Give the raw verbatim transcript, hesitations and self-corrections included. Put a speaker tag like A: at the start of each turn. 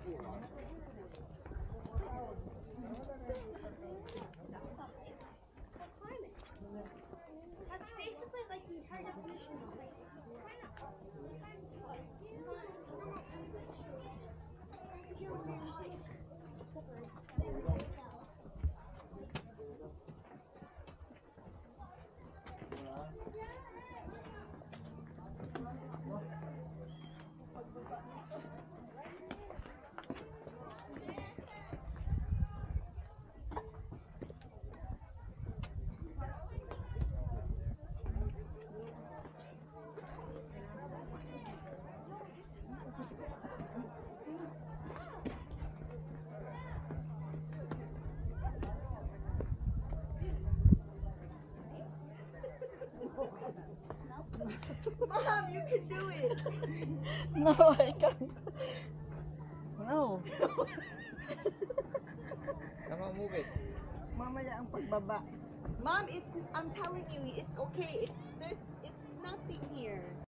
A: That's basically like the entire definition of like
B: Mom, you can do it.
C: No, I can't. No.
D: Come on, move it.
C: Mamaya ang pagbaba.
B: Mom, it's I'm telling you, it's okay. It's there's it's nothing here.